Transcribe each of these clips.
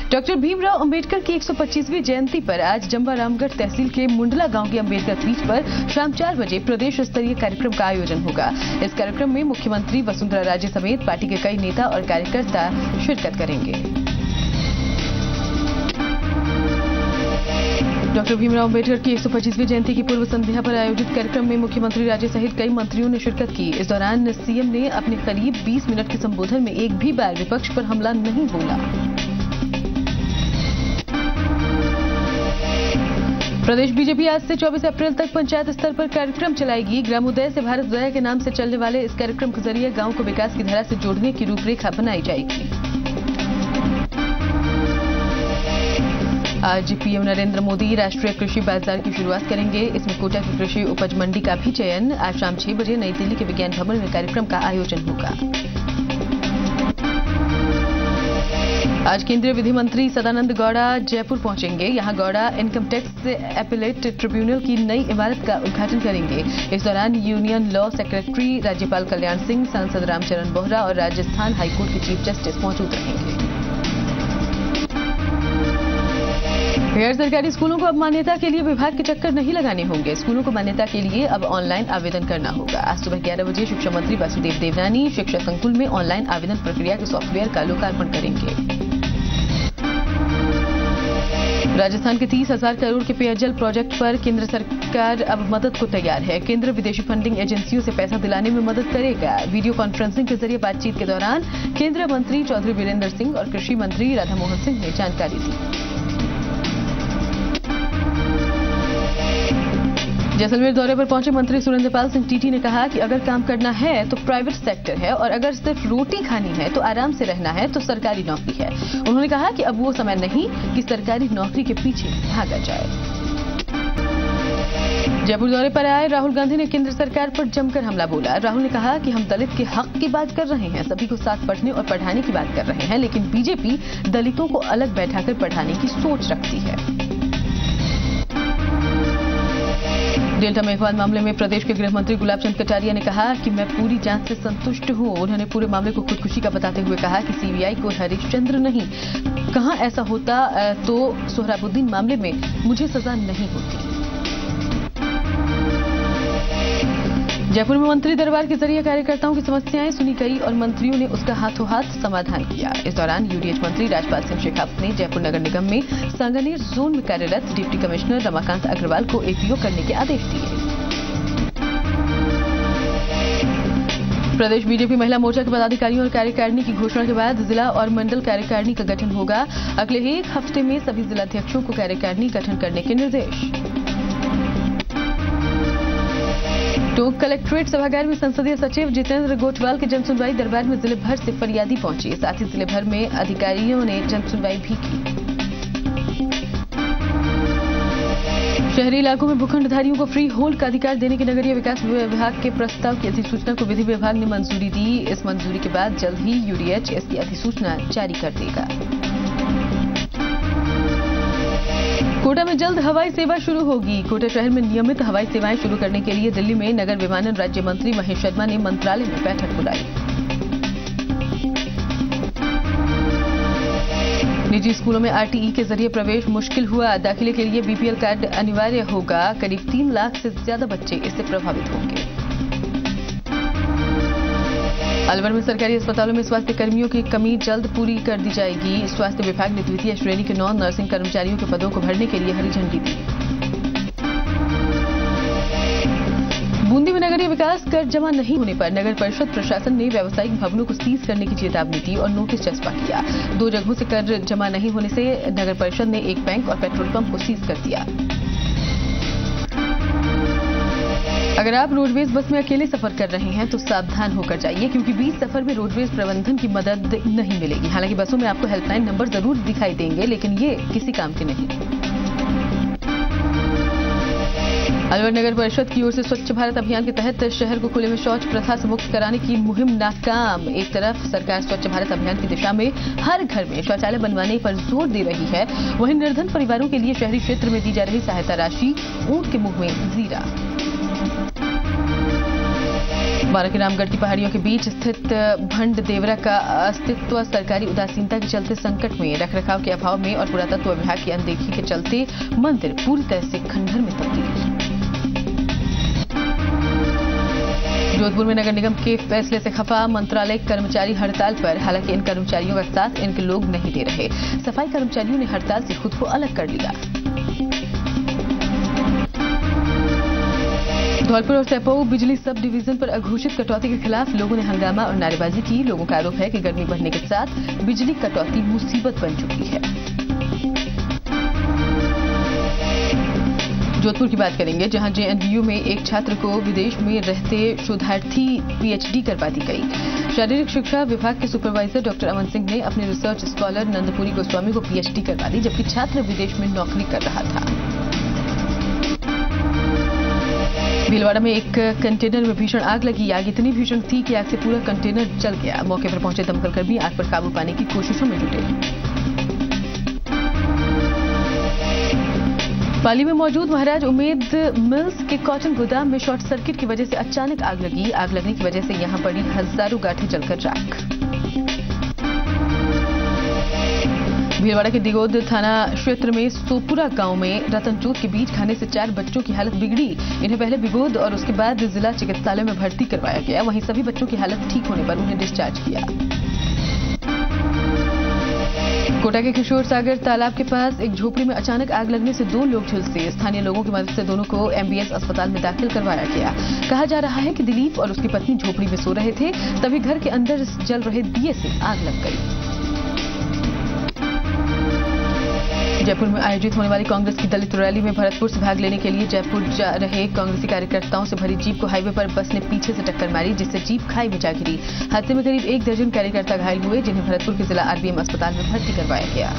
Doctor Bhimrao Ambedkar की 125वीं जयंती पर आज जंबा रामगढ़ तहसील के मुंडला गांव के अंबेडकर पीठ पर शाम 4 बजे प्रदेश स्तरीय कार्यक्रम का आयोजन होगा। इस कार्यक्रम में मुख्यमंत्री वसुंधरा राजे समेत पार्टी के कई नेता और कार्यकर्ता शिरकत करेंगे। डॉक्टर भीमराव अंबेडकर की 125वीं जयंती की पूर्व संध्या पर आयोजित कार्यक्रम में मुख्यमंत्री राजे सहित कई मंत्रियों ने शिरकत की। इस दौरान सीएम ने अपने करीब 20 मिनट के संबोधन में एक भी बार विपक्ष पर हमला नहीं बोला। प्रदेश बीजेपी आज से 24 अप्रैल तक पंचायत स्तर पर कार्यक्रम चलाएगी। ग्रामोदय से भारतोदय के नाम से चलने वाले इस कार्यक्रम के जरिए गांव को विकास की धारा से जोड़ने की रूपरेखा बनाई जाएगी। आज पीएम नरेंद्र मोदी राष्ट्रीय कृषि बाजार की शुरुआत करेंगे। इसमें कोटा की कृषि उपज मंडी का भी चयन। आज शाम 6 बजे नई दिल्ली के विज्ञान भवन में कार्यक्रम का आयोजन होगा। आज केंद्रीय विधि मंत्री सदानंद गौड़ा जयपुर पहुंचेंगे। यहां Gowda income tax appellate tribunal की नई इमारत का उद्घाटन करेंगे। इस दौरान यूनियन लॉ सेक्रेटरी राज्यपाल कल्याण सिंह, सांसद रामचरण बोहरा और राजस्थान हाईकोर्ट के चीफ जस्टिस मौजूद रहेंगे। गैर सरकारी स्कूलों को अब मान्यता के लिए विभाग के चक्कर नहीं लगाने होंगे। स्कूलों को मान्यता के लिए अब ऑनलाइन आवेदन करना होगा। आज सुबह 11 बजे शिक्षा मंत्री वासुदेव देवनानी शिक्षा संकुल में ऑनलाइन आवेदन प्रक्रिया के सॉफ्टवेयर का लोकार्पण करेंगे। राजस्थान के 30,000 करोड़ के पेयजल प्रोजेक्ट पर केंद्र सरकार अब मदद को तैयार है। केंद्र विदेशी फंडिंग एजेंसियों से पैसा दिलाने में मदद करेगा। वीडियो कॉन्फ्रेंसिंग के जरिए बातचीत के दौरान केंद्रीय मंत्री चौधरी वीरेंद्र सिंह और कृषि मंत्री राधा मोहन सिंह ने जानकारी दी। जैसलमेर दौरे पर पहुंचे मंत्री सुरेंद्रपाल सिंह टीटी ने कहा कि अगर काम करना है तो प्राइवेट सेक्टर है और अगर सिर्फ रोटी खानी है तो आराम से रहना है तो सरकारी नौकरी है। उन्होंने कहा कि अब वो समय नहीं कि सरकारी नौकरी के पीछे भागा जाए। जयपुर दौरे पर आए राहुल गांधी ने केंद्र सरकार पर जमकर हमला बोला। राहुल ने कहा कि हम दलित के हक की बात कर रहे हैं, सभी को साथ पढ़ने और पढ़ाने की बात कर रहे हैं, लेकिन बीजेपी दलितों को अलग बैठाकर पढ़ाने की सोच रखती है। डेल्टा मेघवाल मामले में प्रदेश के गृह मंत्री गुलाबचंद कटारिया ने कहा कि मैं पूरी जांच से संतुष्ट हूं। उन्होंने पूरे मामले को खुदकुशी का बताते हुए कहा कि सीबीआई को हरिश्चंद्र नहीं, कहां ऐसा होता तो सोहराबुद्दीन मामले में मुझे सजा नहीं होती। जयपुर में मंत्री दरबार के जरिए कार्यकर्ताओं की समस्याएं सुनी गई और मंत्रियों ने उसका हाथों हाथ समाधान किया। इस दौरान यूडीएच मंत्री राजपाल सिंह शेखावत ने जयपुर नगर निगम में सांगानेर जोन में कार्यरत डिप्टी कमिश्नर रमाकांत अग्रवाल को एपीओ करने के आदेश दिए। प्रदेश बीजेपी महिला मोर्चा के पदाधिकारियों और कार्यकारिणी की घोषणा के बाद जिला और मंडल कार्यकारिणी का गठन होगा। अगले 1 हफ्ते में सभी जिलाध्यक्षों को कार्यकारिणी गठन करने के निर्देश। टोंक कलेक्ट्रेट सभागार में संसदीय सचिव जितेंद्र गोठवाल के जनसुनवाई दरबार में जिले भर से फरियादी पहुंचे। साथ ही जिले भर में अधिकारियों ने जनसुनवाई भी की। शहरी इलाकों में भूखंडधारियों को फ्री होल्ड का अधिकार देने के नगरीय विकास विभाग के प्रस्ताव की अधिसूचना को विधि विभाग ने मंजूरी दी। इस मंजूरी के बाद जल्द ही यूडीएच इसकी अधिसूचना जारी कर देगा। कोटा में जल्द हवाई सेवा शुरू होगी। कोटा शहर में नियमित हवाई सेवाएं शुरू करने के लिए दिल्ली में नगर विमानन राज्य मंत्री महेश शर्मा ने मंत्रालय में बैठक बुलाई। निजी स्कूलों में आरटीई के जरिए प्रवेश मुश्किल हुआ। दाखिले के लिए बीपीएल कार्ड अनिवार्य होगा। करीब 3 लाख से ज्यादा बच्चे इससे प्रभावित होंगे। अलवर में सरकारी अस्पतालों में स्वास्थ्य कर्मियों की कमी जल्द पूरी कर दी जाएगी। स्वास्थ्य विभाग ने द्वितीय श्रेणी के 9 नर्सिंग कर्मचारियों के पदों को भरने के लिए हरी झंडी दी। बूंदी में नगरीय विकास कर जमा नहीं होने पर नगर परिषद प्रशासन ने व्यावसायिक भवनों को सीज करने की चेतावनी दी और नोटिस चस्पा किया। 2 जगहों से कर जमा नहीं होने से नगर परिषद ने एक बैंक और पेट्रोल पंप को सीज कर दिया। अगर आप रोडवेज बस में अकेले सफर कर रहे हैं तो सावधान होकर जाइए, क्योंकि बीच सफर में रोडवेज प्रबंधन की मदद नहीं मिलेगी। हालांकि बसों में आपको हेल्पलाइन नंबर जरूर दिखाई देंगे, लेकिन ये किसी काम के नहीं। अलवर नगर परिषद की ओर से स्वच्छ भारत अभियान के तहत शहर को खुले में शौच प्रथा से मुक्त कराने की मुहिम नाकाम। एक तरफ सरकार स्वच्छ भारत अभियान की दिशा में हर घर में शौचालय बनवाने पर जोर दे रही है, वहीं निर्धन परिवारों के लिए शहरी क्षेत्र में दी जा रही सहायता राशि ऊंट के मुंह में जीरा। बारां के रामगढ़ की पहाड़ियों के बीच स्थित भंड देवरा का अस्तित्व सरकारी उदासीनता के चलते संकट में, रखरखाव के अभाव में और पुरातत्व विभाग की अनदेखी के चलते मंदिर पूरी तरह से खंडहर में तब्दील। जोधपुर में नगर निगम के फैसले से खफा मंत्रालय कर्मचारी हड़ताल पर, हालांकि इन कर्मचारियों का साथ इनके लोग नहीं दे रहे। सफाई कर्मचारियों ने हड़ताल से खुद को अलग कर लिया। धौलपुर और सैपऊ बिजली सब डिवीजन पर अघोषित कटौती के खिलाफ लोगों ने हंगामा और नारेबाजी की। लोगों का आरोप है कि गर्मी बढ़ने के साथ बिजली कटौती मुसीबत बन चुकी है। जोधपुर की बात करेंगे, जहां जेएनयू में एक छात्र को विदेश में रहते शोधार्थी पीएचडी करवा दी गई। शारीरिक शिक्षा विभाग के सुपरवाइजर डॉक्टर अमन सिंह ने अपने रिसर्च स्कॉलर नंदपुरी गोस्वामी को पीएचडी करवा दी, जबकि छात्र विदेश में नौकरी कर रहा था। भीलवाड़ा में एक कंटेनर में भीषण आग लगी। आग इतनी भीषण थी कि आग से पूरा कंटेनर जल गया। मौके पर पहुंचे दमकल कर्मी आग पर काबू पाने की कोशिशों में जुटे। पाली में मौजूद महाराज उमेद मिल्स के कॉटन गोदाम में शॉर्ट सर्किट की वजह से अचानक आग लगी। आग लगने की वजह से यहां पड़ी हजारों गांठें जलकर राख। भीलवाड़ा के दिगोद थाना क्षेत्र में सोपुरा गांव में रतनचोद के बीच खाने से 4 बच्चों की हालत बिगड़ी। इन्हें पहले बिगोद और उसके बाद जिला चिकित्सालय में भर्ती करवाया गया। वहीं सभी बच्चों की हालत ठीक होने पर उन्हें डिस्चार्ज किया। कोटा के किशोर सागर तालाब के पास एक झोपड़ी में अचानक आग लगने से 2 लोग झुलसे। स्थानीय लोगों की मदद से दोनों को एमबीएस अस्पताल में दाखिल करवाया गया। कहा जा रहा है कि दिलीप और उसकी पत्नी झोपड़ी में सो रहे थे, तभी घर के अंदर जल रहे दिए से आग लग गई। जयपुर में आयोजित होने वाली कांग्रेस की दलित रैली में भरतपुर से भाग लेने के लिए जयपुर जा रहे कांग्रेसी कार्यकर्ताओं से भरी जीप को हाईवे पर बस ने पीछे से टक्कर मारी, जिससे जीप खाई में जा गिरी। हादसे में करीब 1 दर्जन कार्यकर्ता घायल हुए, जिन्हें भरतपुर के जिला आरबीएम अस्पताल में भर्ती करवाया गया।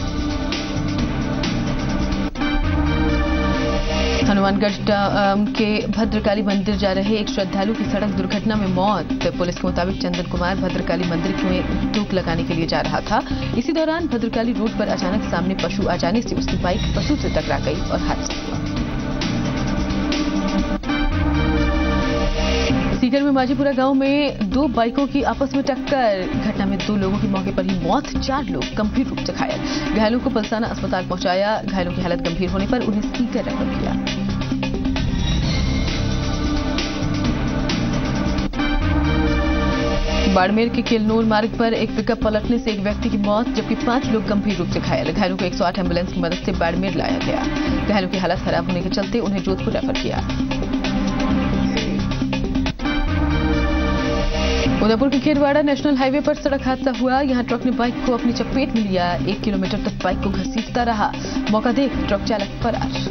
हनुमानगढ़ के भद्रकाली मंदिर जा रहे एक श्रद्धालु की सड़क दुर्घटना में मौत। पुलिस के मुताबिक चंदन कुमार भद्रकाली मंदिर में धूप लगाने के लिए जा रहा था। इसी दौरान भद्रकाली रोड पर अचानक सामने पशु आ जाने से उसकी बाइक पशु से टकरा गई और हादसा हुआ। सीकर में माझीपुरा गांव में 2 बाइकों की आपस में टक्कर। घटना में 2 लोगों की मौके पर ही मौत, 4 लोग गंभीर रूप से घायल। घायलों को पलसाना अस्पताल पहुंचाया। घायलों की हालत गंभीर होने पर उन्हें सीकर रेफर किया। बाड़मेर के किलनूर मार्ग पर एक पिकअप पलटने से एक व्यक्ति की मौत, जबकि 5 लोग गंभीर रूप से घायल। घायलों को 108 एम्बुलेंस की मदद से बाड़मेर लाया गया। घायलों की हालत खराब होने के चलते उन्हें जोधपुर रेफर किया। उदयपुर के खेरवाड़ा नेशनल हाईवे पर सड़क हादसा हुआ। यहां ट्रक ने बाइक को अपनी चपेट में लिया। 1 किलोमीटर तक बाइक को घसीटता रहा। मौका देख ट्रक चालक फरार।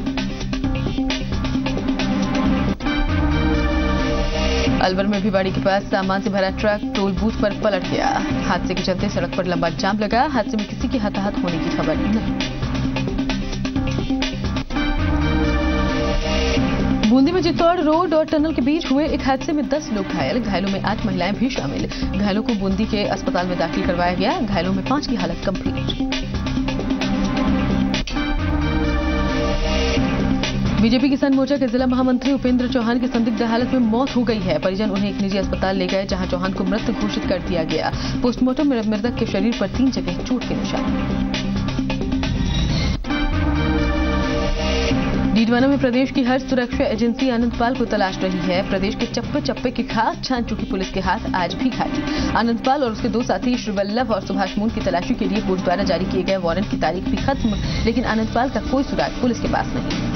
अलवर में भिवाड़ी के पास सामान से भरा ट्रक टोल बूथ पर पलट गया। हादसे के चलते सड़क पर लंबा जाम लगा। हादसे में किसी के हताहत होने की खबर नहीं। बूंदी में चित्तौड़ रोड और टनल के बीच हुए एक हादसे में 10 लोग घायल। घायलों में 8 महिलाएं भी शामिल। घायलों को बूंदी के अस्पताल में दाखिल करवाया गया। घायलों में 5 की हालत गंभीर। बीजेपी किसान मोर्चा के जिला महामंत्री उपेंद्र चौहान की संदिग्ध हालत में मौत हो गई है। परिजन उन्हें एक निजी अस्पताल ले गए, जहां चौहान को मृत घोषित कर दिया गया। पोस्टमार्टम में मृतक के शरीर पर 3 जगह चोट के निशान। डीडवाना में प्रदेश की हर सुरक्षा एजेंसी आनंदपाल को तलाश रही है। प्रदेश के चप्पे चप्पे की खास छान चुकी पुलिस के हाथ आज भी खाली। आनंदपाल और उसके 2 साथी श्रीवल्लभ और सुभाष मून की तलाशी के लिए कोर्ट द्वारा जारी किए गए वारंट की तारीख भी खत्म, लेकिन आनंदपाल का कोई सुराग पुलिस के पास नहीं।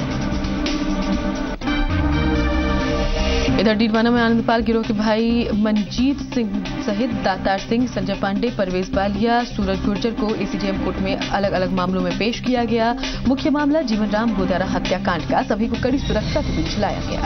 इधर डीडवाना में आनंदपाल गिरोह के भाई मनजीत सिंह सहित दातार सिंह, संजय पांडे, परवेज बालिया, सूरज गुर्जर को एसीजेएम कोर्ट में अलग अलग मामलों में पेश किया गया। मुख्य मामला जीवनराम गोदारा हत्याकांड का। सभी को कड़ी सुरक्षा के बीच लाया गया।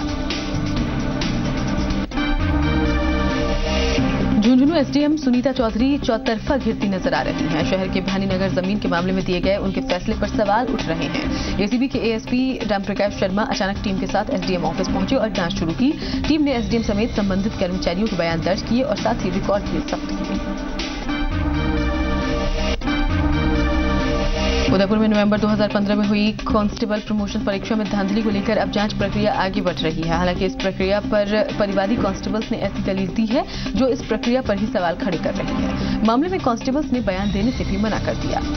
झुंझुनू एसडीएम सुनीता चौधरी चौतरफा घिरती नजर आ रही हैं। शहर के भानीनगर जमीन के मामले में दिए गए उनके फैसले पर सवाल उठ रहे हैं। एसीबी के एएसपी रामप्रकाश शर्मा अचानक टीम के साथ एसडीएम ऑफिस पहुंचे और जांच शुरू की। टीम ने एसडीएम समेत संबंधित कर्मचारियों के बयान दर्ज किए और साथ ही रिकॉर्ड भी जब्त किए। उदयपुर में नवंबर 2015 में हुई कांस्टेबल प्रमोशन परीक्षा में धांधली को लेकर अब जांच प्रक्रिया आगे बढ़ रही है। हालांकि इस प्रक्रिया पर परिवादी कांस्टेबल्स ने ऐसी दलील दी है जो इस प्रक्रिया पर ही सवाल खड़े कर रही है। मामले में कांस्टेबल्स ने बयान देने से भी मना कर दिया।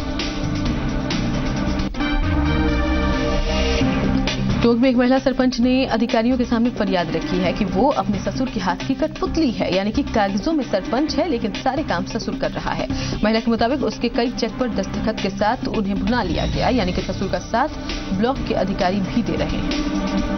टोंक में एक महिला सरपंच ने अधिकारियों के सामने फरियाद रखी है कि वो अपने ससुर के हाथ की कठपुतली है, यानी कि कागजों में सरपंच है लेकिन सारे काम ससुर कर रहा है। महिला के मुताबिक उसके कई चेक पर दस्तखत के साथ उन्हें भुना लिया गया, यानी कि ससुर का साथ ब्लॉक के अधिकारी भी दे रहे हैं।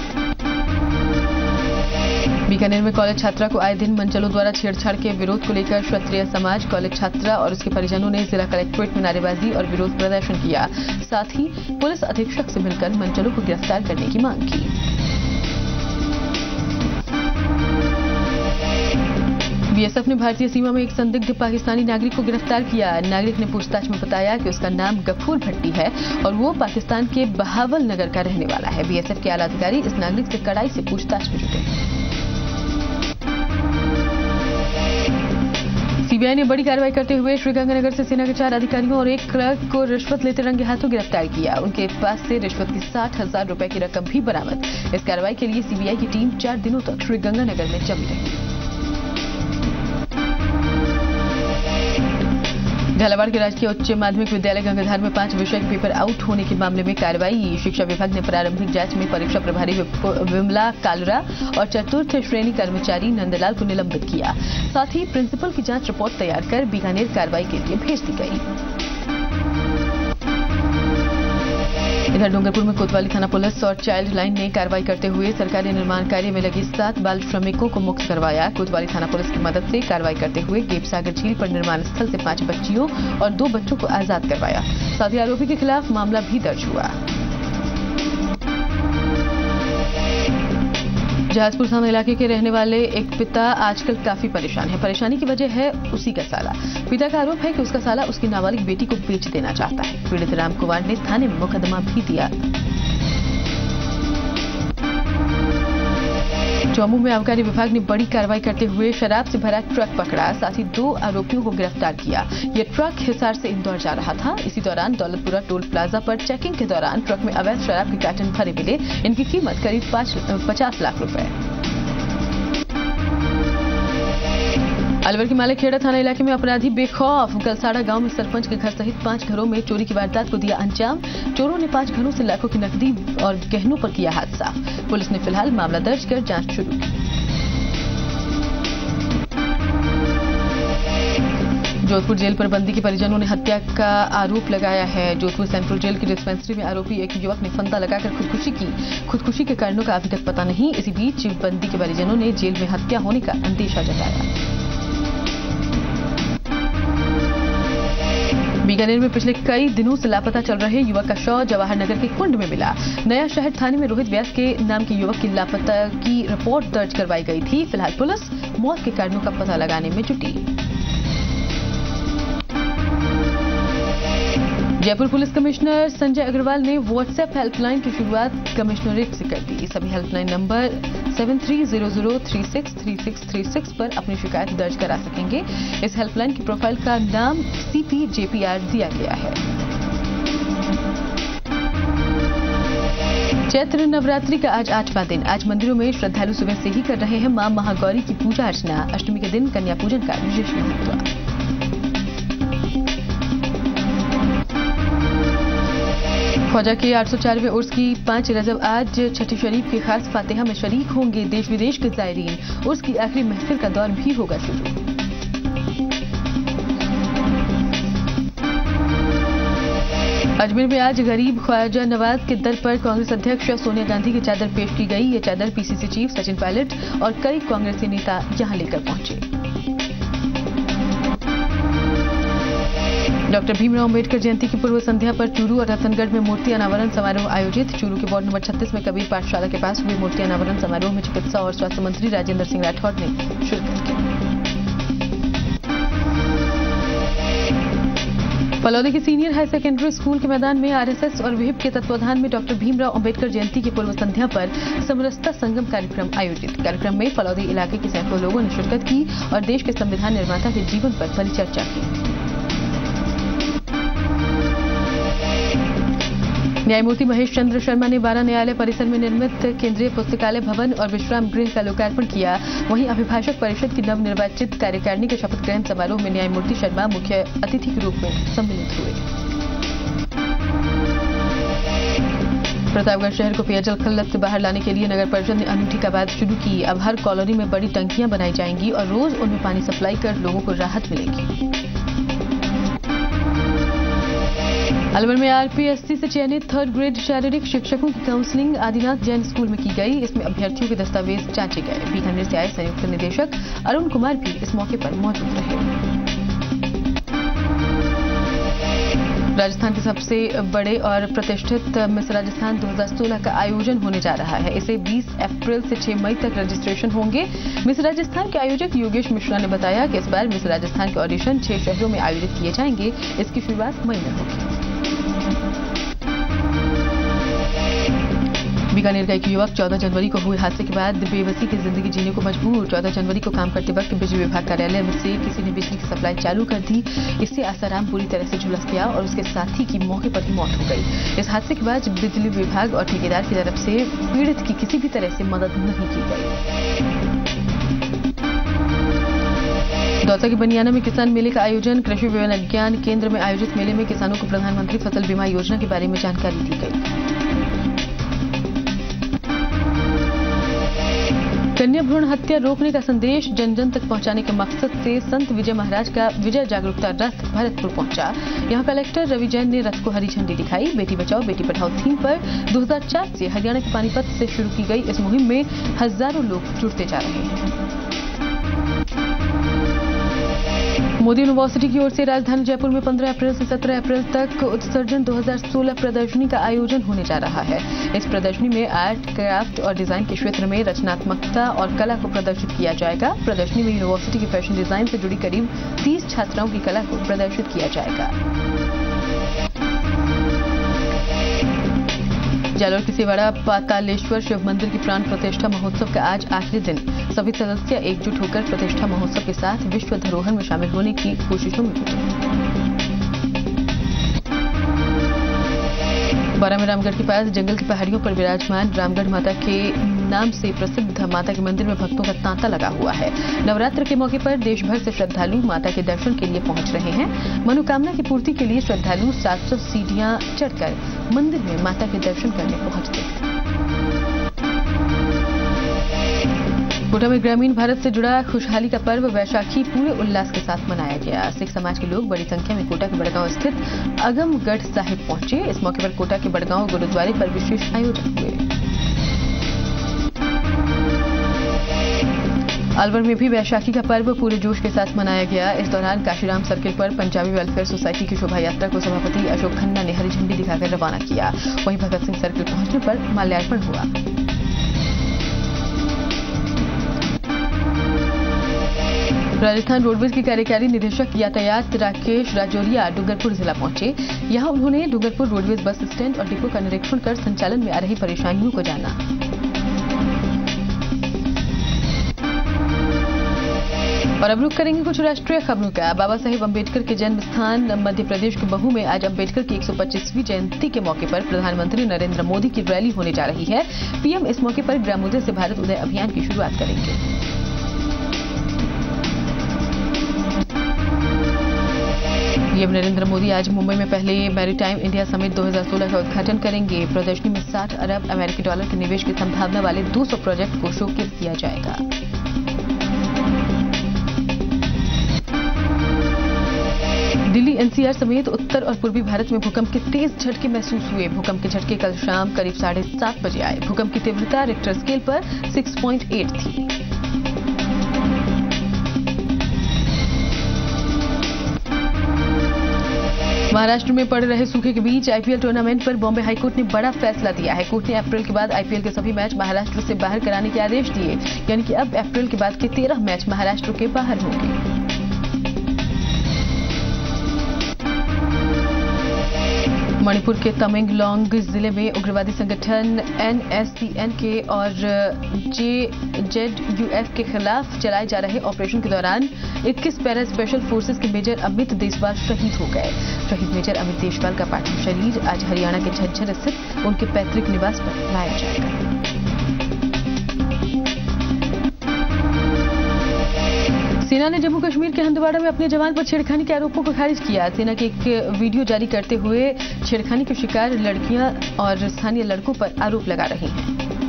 बीकानेर में कॉलेज छात्रा को आए दिन मंचलों द्वारा छेड़छाड़ के विरोध को लेकर क्षत्रिय समाज, कॉलेज छात्रा और उसके परिजनों ने जिला कलेक्ट्रेट में नारेबाजी और विरोध प्रदर्शन किया। साथ ही पुलिस अधीक्षक से मिलकर मंचलों को गिरफ्तार करने की मांग की। बीएसएफ ने भारतीय सीमा में एक संदिग्ध पाकिस्तानी नागरिक को गिरफ्तार किया। नागरिक ने पूछताछ में बताया कि उसका नाम गफूर भट्टी है और वो पाकिस्तान के बहावल नगर का रहने वाला है। बीएसएफ के आला अधिकारी इस नागरिक से कड़ाई से पूछताछ में जुटे। सीबीआई ने बड़ी कार्रवाई करते हुए श्रीगंगानगर से सेना के 4 अधिकारियों और एक क्लर्क को रिश्वत लेते रंगे हाथों गिरफ्तार किया। उनके पास से रिश्वत की 60,000 रुपए की रकम भी बरामद। इस कार्रवाई के लिए सीबीआई की टीम 4 दिनों तक श्रीगंगानगर में जमी रही। झालावाड़ के राजकीय उच्च माध्यमिक विद्यालय गंगाधार में 5 विषय के पेपर आउट होने के मामले में कार्रवाई। शिक्षा विभाग ने प्रारंभिक जांच में परीक्षा प्रभारी विमला कालरा और चतुर्थ श्रेणी कर्मचारी नंदलाल को निलंबित किया। साथ ही प्रिंसिपल की जांच रिपोर्ट तैयार कर बीकानेर कार्रवाई के लिए भेज दी गई। इधर डूंगरपुर में कोतवाली थाना पुलिस और चाइल्ड लाइन ने कार्रवाई करते हुए सरकारी निर्माण कार्य में लगे 7 बाल श्रमिकों को मुक्त करवाया। कोतवाली थाना पुलिस की मदद से कार्रवाई करते हुए गेपसागर झील पर निर्माण स्थल से 5 बच्चियों और 2 बच्चों को आजाद करवाया। साथ ही आरोपी के खिलाफ मामला भी दर्ज हुआ। जहाजपुर थाना इलाके के रहने वाले एक पिता आजकल काफी परेशान है। परेशानी की वजह है उसी का साला। पिता का आरोप है कि उसका साला उसकी नाबालिग बेटी को बेच देना चाहता है। पीड़ित राम कुमार ने थाने में मुकदमा भी दिया। जम्मू में आबकारी विभाग ने बड़ी कार्रवाई करते हुए शराब से भरा ट्रक पकड़ा। साथ ही 2 आरोपियों को गिरफ्तार किया। ये ट्रक हिसार से इंदौर जा रहा था। इसी दौरान दौलतपुरा टोल प्लाजा पर चेकिंग के दौरान ट्रक में अवैध शराब के कार्टन भरे मिले। इनकी कीमत करीब 50 लाख रुपए। अलवर के मालेखेड़ा थाना इलाके में अपराधी बेखौफ कलसाड़ा गांव में सरपंच के घर सहित 5 घरों में चोरी की वारदात को दिया अंजाम। चोरों ने 5 घरों से लाखों की नकदी और गहनों पर किया हाथ साफ। पुलिस ने फिलहाल मामला दर्ज कर जांच शुरू की। जोधपुर जेल पर बंदी के परिजनों ने हत्या का आरोप लगाया है। जोधपुर सेंट्रल जेल की डिस्पेंसरी में आरोपी एक युवक ने फंदा लगाकर खुदकुशी की। खुदकुशी के कारणों का अभी तक पता नहीं। इसी बीच बंदी के परिजनों ने जेल में हत्या होने का अंदेशा जताया। बीकानेर में पिछले कई दिनों से लापता चल रहे युवक का शव जवाहर नगर के कुंड में मिला। नया शहर थाने में रोहित व्यास के नाम के युवक की लापता की रिपोर्ट दर्ज करवाई गई थी। फिलहाल पुलिस मौत के कारणों का पता लगाने में जुटी। जयपुर पुलिस कमिश्नर संजय अग्रवाल ने व्हाट्सएप हेल्पलाइन की शुरुआत कमिश्नरेट से कर दी। सभी हेल्पलाइन नंबर 7300363636 पर अपनी शिकायत दर्ज करा सकेंगे। इस हेल्पलाइन की प्रोफाइल का नाम CPJPR दिया गया है। चैत्र नवरात्रि का आज 8वां दिन। आज मंदिरों में श्रद्धालु सुबह से ही कर रहे हैं मां महागौरी की पूजा अर्चना। अष्टमी के दिन कन्या पूजन का विशेष महत्व। ख्वाजा के 804वें उर्स की 5 रजब आज छठी शरीफ की खास फातिहा में शरीक होंगे देश विदेश के ज़ायरीन। उर्स की आखिरी महफिल का दौर भी होगा शुरू। अजमेर में आज गरीब ख्वाजा नवाज के दर पर कांग्रेस अध्यक्ष सोनिया गांधी की चादर पेश की गई। ये चादर PCC चीफ सचिन पायलट और कई कांग्रेसी नेता यहां लेकर पहुंचे। डॉक्टर भीमराव अम्बेडकर जयंती की पूर्व संध्या पर चूरू और रतनगढ़ में मूर्ति अनावरण समारोह आयोजित। चूरू के वार्ड नंबर 36 में कबीर पाठशाला के पास हुए मूर्ति अनावरण समारोह में चिकित्सा और स्वास्थ्य मंत्री राजेंद्र सिंह राठौड़ ने शिरकत की। फलौदी के सीनियर हाई सेकेंडरी स्कूल के मैदान में RSS और विहिप के तत्वाधान में डॉक्टर भीमराव अम्बेडकर जयंती की पूर्व संध्या पर समरसता संगम कार्यक्रम आयोजित। कार्यक्रम में फलौदी इलाके के सैकड़ों लोगों ने शिरकत की और देश के संविधान निर्माता के जीवन पर परिचर्चा की। न्यायमूर्ति महेश चंद्र शर्मा ने 12 न्यायालय परिसर में निर्मित केंद्रीय पुस्तकालय भवन और विश्राम गृह का लोकार्पण किया। वहीं अभिभाषक परिषद की नवनिर्वाचित कार्यकारिणी के शपथ ग्रहण समारोह में न्यायमूर्ति शर्मा मुख्य अतिथि के रूप में सम्मिलित हुए। प्रतापगढ़ शहर को पेयजल किल्लत से बाहर लाने के लिए नगर परिषद ने अनूठी कवायद शुरू की। अब हर कॉलोनी में बड़ी टंकियां बनाई जाएंगी और रोज उनमें पानी सप्लाई कर लोगों को राहत मिलेगी। अलवर में आरपीएससी से चयनित 3rd ग्रेड शारीरिक शिक्षकों की काउंसलिंग आदिनाथ जैन स्कूल में की गई। इसमें अभ्यर्थियों के दस्तावेज जांचे गए। बीकानेर से आए संयुक्त निदेशक अरुण कुमार भी इस मौके पर मौजूद रहे। राजस्थान के सबसे बड़े और प्रतिष्ठित मिस राजस्थान 2016 का आयोजन होने जा रहा है। इसे 20 अप्रैल से 6 मई तक रजिस्ट्रेशन होंगे। मिस राजस्थान के आयोजक योगेश मिश्रा ने बताया कि इस बार मिस राजस्थान के ऑडिशन 6 शहरों में आयोजित किए जाएंगे। इसकी शुरुआत मई में होगी। बीकानेर का एक युवक 14 जनवरी को हुए हादसे के बाद बेबसी की जिंदगी जीने को मजबूर। 14 जनवरी को काम करते वक्त बिजली विभाग कार्यालय में से किसी ने बिजली की सप्लाई चालू कर दी। इससे आसाराम पूरी तरह से झुलस गया और उसके साथी की मौके पर ही मौत हो गई। इस हादसे के बाद बिजली विभाग और ठेकेदार की तरफ से पीड़ित की किसी भी तरह से मदद नहीं की गई। दौसा के बनियाना में किसान मेले का आयोजन। कृषि विज्ञान केंद्र में आयोजित मेले में किसानों को प्रधानमंत्री फसल बीमा योजना के बारे में जानकारी दी गई। कन्या भ्रूण हत्या रोकने का संदेश जन जन तक पहुंचाने के मकसद से संत विजय महाराज का विजय जागरूकता रथ भरतपुर पहुंचा। यहां कलेक्टर रवि जैन ने रथ को हरी झंडी दिखाई। बेटी बचाओ बेटी पढ़ाओ थीम पर 2004 से हरियाणा के पानीपत से शुरू की गई इस मुहिम में हजारों लोग जुड़ते जा रहे हैं। मोदी यूनिवर्सिटी की ओर से राजधानी जयपुर में 15 अप्रैल से 17 अप्रैल तक उत्सर्जन 2016 प्रदर्शनी का आयोजन होने जा रहा है। इस प्रदर्शनी में आर्ट, क्राफ्ट और डिजाइन के क्षेत्र में रचनात्मकता और कला को प्रदर्शित किया जाएगा। प्रदर्शनी में यूनिवर्सिटी की फैशन डिजाइन से जुड़ी करीब 30 छात्राओं की कला को प्रदर्शित किया जाएगा। जालोर के सिवाड़ा पातालेश्वर शिव मंदिर की प्राण प्रतिष्ठा महोत्सव का आज आखिरी दिन। सभी सदस्य एकजुट होकर प्रतिष्ठा महोत्सव के साथ विश्व धरोहर में शामिल होने की कोशिशों में जुटे। बारां में रामगढ़ के पास जंगल की पहाड़ियों पर विराजमान रामगढ़ माता के नाम से प्रसिद्ध माता के मंदिर में भक्तों का तांता लगा हुआ है। नवरात्र के मौके पर देश भर से श्रद्धालु माता के दर्शन के लिए पहुंच रहे हैं। मनोकामना की पूर्ति के लिए श्रद्धालु 700 सीढ़ियां चढ़कर मंदिर में माता के दर्शन करने पहुंचते हैं। कोटा में ग्रामीण भारत से जुड़ा खुशहाली का पर्व वैशाखी पूरे उल्लास के साथ मनाया गया। सिख समाज के लोग बड़ी संख्या में कोटा के बड़गांव स्थित अगमगढ़ साहिब पहुंचे। इस मौके पर कोटा के बड़गांव गुरुद्वारे पर विशेष आयोजन हुए। अलवर में भी वैशाखी का पर्व पूरे जोश के साथ मनाया गया। इस दौरान काशीराम सर्किल पर पंजाबी वेलफेयर सोसाइटी की शोभा यात्रा को सभापति अशोक खन्ना ने हरी झंडी दिखाकर रवाना किया। वहीं भगत सिंह सर्किल पहुंचने पर माल्यार्पण हुआ। राजस्थान रोडवेज के कार्यकारी निदेशक यातायात राकेश राजौरिया डूंगरपुर जिला पहुंचे। यहां उन्होंने डूंगरपुर रोडवेज बस स्टैंड और डिपो का निरीक्षण कर संचालन में आ रही परेशानियों को जाना। और अब रुक करेंगे कुछ राष्ट्रीय खबरों का। बाबा साहेब अम्बेडकर के जन्म स्थान मध्य प्रदेश के महू में आज अम्बेडकर की 125वीं जयंती के मौके पर प्रधानमंत्री नरेंद्र मोदी की रैली होने जा रही है। पीएम इस मौके पर ग्रामोदय से भारत उदय अभियान की शुरुआत करेंगे। पीएम नरेंद्र मोदी आज मुंबई में पहले मैरीटाइम इंडिया समिट 2016 का उद्घाटन करेंगे। प्रदर्शनी में 60 अरब अमेरिकी डॉलर के निवेश की संभावना वाले 200 प्रोजेक्ट को शोकेस किया जाएगा। दिल्ली एनसीआर समेत उत्तर और पूर्वी भारत में भूकंप के तेज झटके महसूस हुए। भूकंप के झटके कल शाम करीब 7:30 बजे आए। भूकंप की तीव्रता रिक्टर स्केल पर 6.8 थी। महाराष्ट्र में पड़ रहे सूखे के बीच आईपीएल टूर्नामेंट पर बॉम्बे हाईकोर्ट ने बड़ा फैसला दिया है। कोर्ट ने अप्रैल के बाद आईपीएल के सभी मैच महाराष्ट्र से बाहर कराने के आदेश दिए। यानी कि अब अप्रैल के बाद के 13 मैच महाराष्ट्र के बाहर होंगे। मणिपुर के तमेंगलोंग जिले में उग्रवादी संगठन NSCN के और JZUF के खिलाफ चलाए जा रहे ऑपरेशन के दौरान 21 पैरा स्पेशल फोर्सेस के मेजर अमित देसवाल शहीद हो गए। शहीद मेजर अमित देसवाल का पार्थिव शरीर आज हरियाणा के झज्जर स्थित उनके पैतृक निवास पर लाया जाएगा। सेना ने जम्मू कश्मीर के हंदवाड़ा में अपने जवान पर छेड़खानी के आरोपों को खारिज किया। सेना के एक वीडियो जारी करते हुए छेड़खानी के शिकार लड़कियां और स्थानीय लड़कों पर आरोप लगा रही हैं।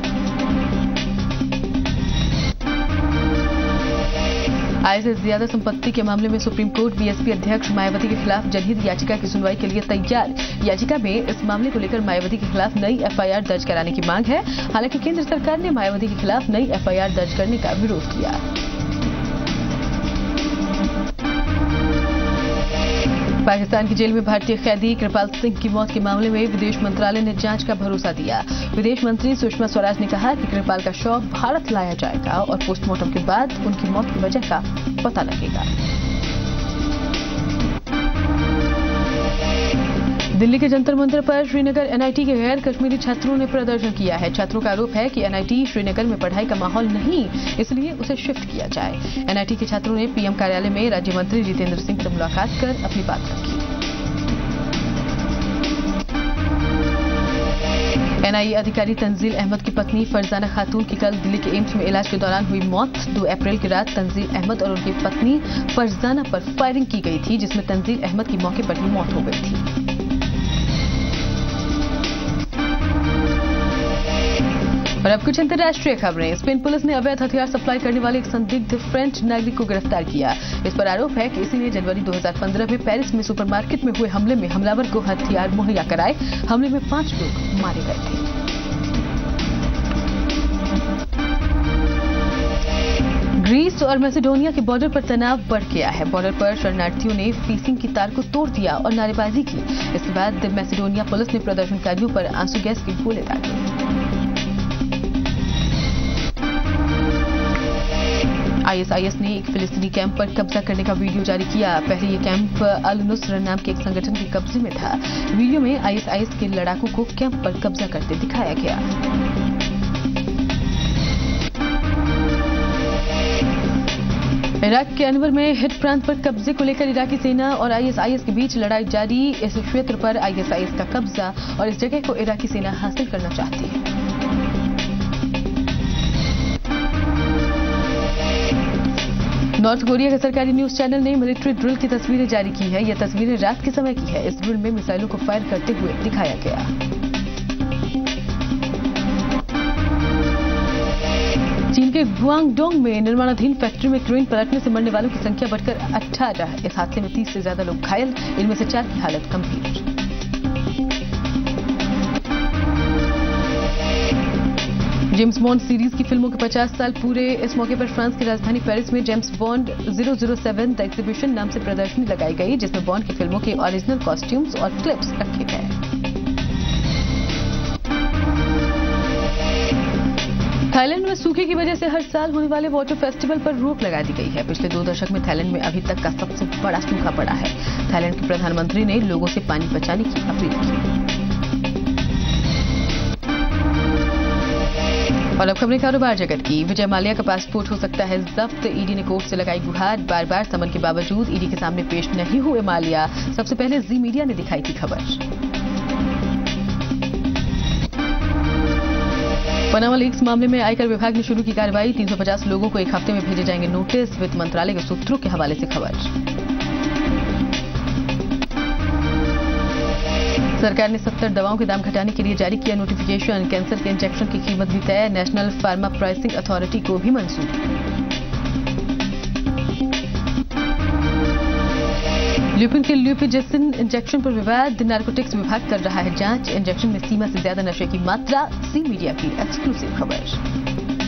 आय से ज्यादा संपत्ति के मामले में सुप्रीम कोर्ट बीएसपी अध्यक्ष मायावती के खिलाफ जनहित याचिका की सुनवाई के लिए तैयार। याचिका में इस मामले को लेकर मायावती के खिलाफ नई FIR दर्ज कराने की मांग है। हालांकि केंद्र सरकार ने मायावती के खिलाफ नई FIR दर्ज करने का विरोध किया। पाकिस्तान की जेल में भारतीय कैदी कृपाल सिंह की मौत के मामले में विदेश मंत्रालय ने जांच का भरोसा दिया। विदेश मंत्री सुषमा स्वराज ने कहा कि कृपाल का शव भारत लाया जाएगा और पोस्टमार्टम के बाद उनकी मौत की वजह का पता लगेगा। दिल्ली के जंतर मंतर पर श्रीनगर NIT के गैर कश्मीरी छात्रों ने प्रदर्शन किया है। छात्रों का आरोप है कि NIT श्रीनगर में पढ़ाई का माहौल नहीं, इसलिए उसे शिफ्ट किया जाए। NIT के छात्रों ने PM कार्यालय में राज्य मंत्री जितेंद्र सिंह से मुलाकात कर अपनी बात रखी। NIA अधिकारी तंजील अहमद की पत्नी फरजाना खातून की कल दिल्ली के एम्स में इलाज के दौरान हुई मौत। 2 अप्रैल की रात तंजील अहमद और उनकी पत्नी फरजाना पर फायरिंग की गई थी, जिसमें तंजील अहमद की मौके पर ही मौत हो गई थी। और अब कुछ अंतर्राष्ट्रीय खबरें। स्पेन पुलिस ने अवैध हथियार सप्लाई करने वाले एक संदिग्ध फ्रेंच नागरिक को गिरफ्तार किया। इस पर आरोप है कि इसी ने जनवरी 2015 में पेरिस में सुपरमार्केट में हुए हमले में हमलावर को हथियार मुहैया कराए। हमले में 5 लोग मारे गए थे। ग्रीस और मैसेडोनिया के बॉर्डर पर तनाव बढ़ गया है। बॉर्डर पर शरणार्थियों ने फीसिंग की तार को तोड़ दिया और नारेबाजी की। इसके बाद मैसेडोनिया पुलिस ने प्रदर्शनकारियों पर आंसू गैस के गोले दागे। ISIS ने एक फिलिस्तीनी कैंप पर कब्जा करने का वीडियो जारी किया। पहले ये कैंप अल नुस्र नाम के एक संगठन के कब्जे में था। वीडियो में ISIS के लड़ाकों को कैंप पर कब्जा करते दिखाया गया। इराक के अनवर में हिट प्रांत पर कब्जे को लेकर इराकी सेना और ISIS के बीच लड़ाई जारी। इस क्षेत्र पर ISIS का कब्जा और इस जगह को इराकी सेना हासिल करना चाहती है। नॉर्थ कोरिया के सरकारी न्यूज चैनल ने मिलिट्री ड्रिल की तस्वीरें जारी की है। यह तस्वीरें रात के समय की है। इस ड्रिल में मिसाइलों को फायर करते हुए दिखाया गया। चीन के गुआंगडोंग में निर्माणाधीन फैक्ट्री में क्रेन पलटने से मरने वालों की संख्या बढ़कर 18। इस हादसे में 30 से ज्यादा लोग घायल, इनमें से 4 की हालत गंभीर। जेम्स बॉन्ड सीरीज की फिल्मों के 50 साल पूरे। इस मौके पर फ्रांस की राजधानी पेरिस में जेम्स बॉन्ड 007 द एग्जीबिशन नाम से प्रदर्शनी लगाई गई, जिसमें बॉन्ड की फिल्मों के ओरिजिनल कॉस्ट्यूम्स और क्लिप्स रखे गए। थाईलैंड में सूखे की वजह से हर साल होने वाले वाटर फेस्टिवल पर रोक लगा दी गई है। पिछले 2 दशक में थाईलैंड में अभी तक का सबसे बड़ा सूखा पड़ा है। थाईलैंड के प्रधानमंत्री ने लोगों से पानी बचाने की अपील की। और अब खबरें कारोबार जगत की। विजय माल्या का पासपोर्ट हो सकता है जब्त। ईडी ने कोर्ट से लगाई गुहार। बार बार समन के बावजूद ईडी के सामने पेश नहीं हुए माल्या। सबसे पहले जी मीडिया ने दिखाई थी खबर। पनामा लीक्स मामले में आयकर विभाग ने शुरू की कार्रवाई। 350 लोगों को 1 हफ्ते में भेजे जाएंगे नोटिस। वित्त मंत्रालय के सूत्रों के हवाले से खबर। सरकार ने 70 दवाओं के दाम घटाने के लिए जारी किया नोटिफिकेशन। कैंसर के इंजेक्शन की कीमत भी तय। नेशनल फार्मा प्राइसिंग अथॉरिटी को भी मंजूरी। ल्यूपिन के ल्यूपिजेसिन इंजेक्शन पर विवाद। नारकोटिक्स विभाग कर रहा है जांच। इंजेक्शन में सीमा से ज्यादा नशे की मात्रा। सी मीडिया की एक्सक्लूसिव खबर।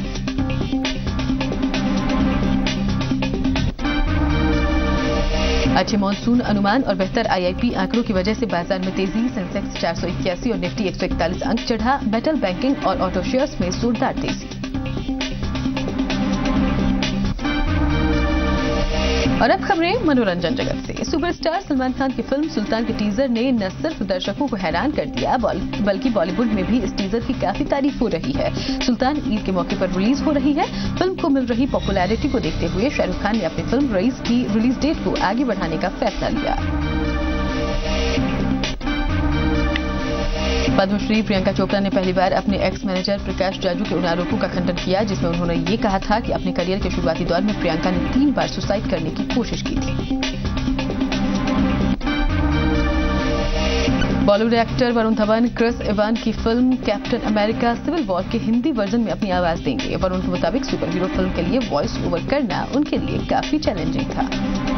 अच्छे मॉनसून अनुमान और बेहतर IIP आंकड़ों की वजह से बाजार में तेजी। सेंसेक्स 481 और निफ्टी 141 अंक चढ़ा। मेटल, बैंकिंग और ऑटो शेयर्स में जोरदार तेजी। और अब खबरें मनोरंजन जगत से। सुपरस्टार सलमान खान की फिल्म सुल्तान के टीजर ने न सिर्फ दर्शकों को हैरान कर दिया बल्कि बॉलीवुड में भी इस टीजर की काफी तारीफ हो रही है। सुल्तान ईद के मौके पर रिलीज हो रही है। फिल्म को मिल रही पॉपुलैरिटी को देखते हुए शाहरुख खान ने अपनी फिल्म रईस की रिलीज डेट को आगे बढ़ाने का फैसला लिया। पद्मश्री प्रियंका चोपड़ा ने पहली बार अपने एक्स मैनेजर प्रकाश जाजू के उन आरोपों का खंडन किया जिसमें उन्होंने ये कहा था कि अपने करियर के शुरुआती दौर में प्रियंका ने 3 बार सुसाइड करने की कोशिश की थी। Bollywood actor Varun Dhawan Chris Evans की film Captain America Civil War के हिंदी वर्जन में अपनी आवाज देंगे। वरुण के मुताबिक सुपर हीरो फिल्म के लिए वॉइस ओवर करना उनके लिए काफी चैलेंजिंग था।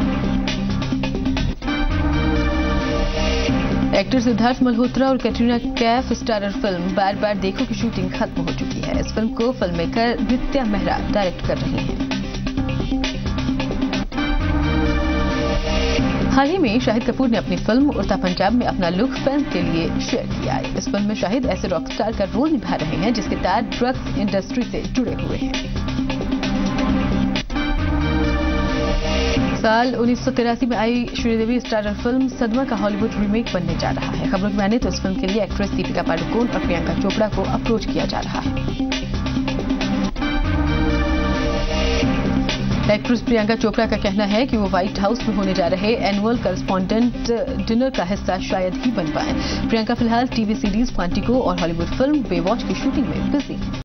एक्टर सिद्धार्थ मल्होत्रा और कैटरीना कैफ स्टारर फिल्म बार बार देखो की शूटिंग खत्म हो चुकी है। इस फिल्म को film maker Nitya Mehra direct कर रही हैं। हाल ही में शाहिद कपूर ने अपनी फिल्म उड़ता पंजाब में अपना लुक फैंस के लिए शेयर किया है। इस फिल्म में शाहिद ऐसे रॉकस्टार का रोल निभा रहे हैं जिसके तार ड्रग्स इंडस्ट्री से जुड़े हुए हैं। साल 1983 में आई श्रीदेवी स्टारर फिल्म सदमा का हॉलीवुड रीमेक बनने जा रहा है। खबरों की माने तो इस फिल्म के लिए एक्ट्रेस दीपिका पादुकोण और प्रियंका चोपड़ा को अप्रोच किया जा रहा है। एक्ट्रेस प्रियंका चोपड़ा का कहना है कि वो व्हाइट हाउस में होने जा रहे एनुअल करस्पॉन्डेंट डिनर का हिस्सा शायद ही बन पाए। प्रियंका फिलहाल टीवी सीरीज क्वांटिको और हॉलीवुड फिल्म बेवॉच की शूटिंग में बिजी है।